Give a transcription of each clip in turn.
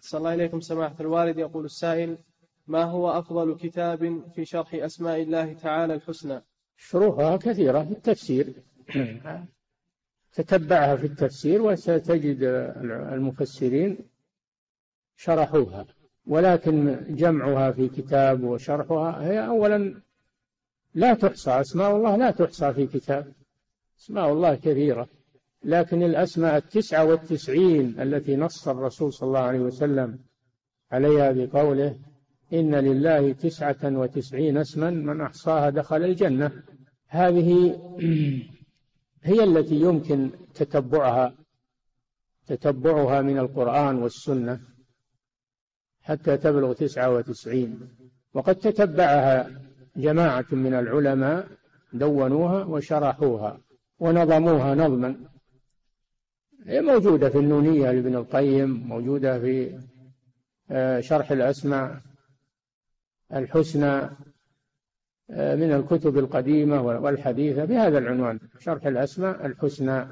صلى الله إليكم سماحة الوالد. يقول السائل: ما هو أفضل كتاب في شرح أسماء الله تعالى الحسنى؟ شروحها كثيرة في التفسير، تتبعها في التفسير وستجد المفسرين شرحوها، ولكن جمعها في كتاب وشرحها هي أولا لا تحصى، أسماء الله لا تحصى في كتاب، أسماء الله كثيرة، لكن الأسماء 99 التي نص الرسول صلى الله عليه وسلم عليها بقوله: إن لله 99 اسما من أحصاها دخل الجنة، هذه هي التي يمكن تتبعها من القرآن والسنة حتى تبلغ 99. وقد تتبعها جماعة من العلماء، دونوها وشرحوها ونظموها نظما، هي موجودة في النونية لابن القيم، موجودة في شرح الأسماء الحسنى من الكتب القديمة والحديثة بهذا العنوان، شرح الأسماء الحسنى.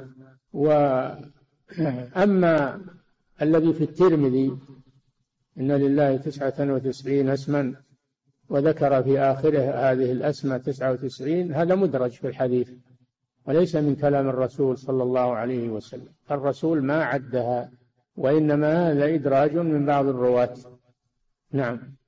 وأما الذي في الترمذي: إن لله 99 اسما وذكر في آخره هذه الأسماء 99، هذا مدرج في الحديث وليس من كلام الرسول صلى الله عليه وسلم، الرسول ما عدها، وإنما هذا إدراج من بعض الرواة. نعم.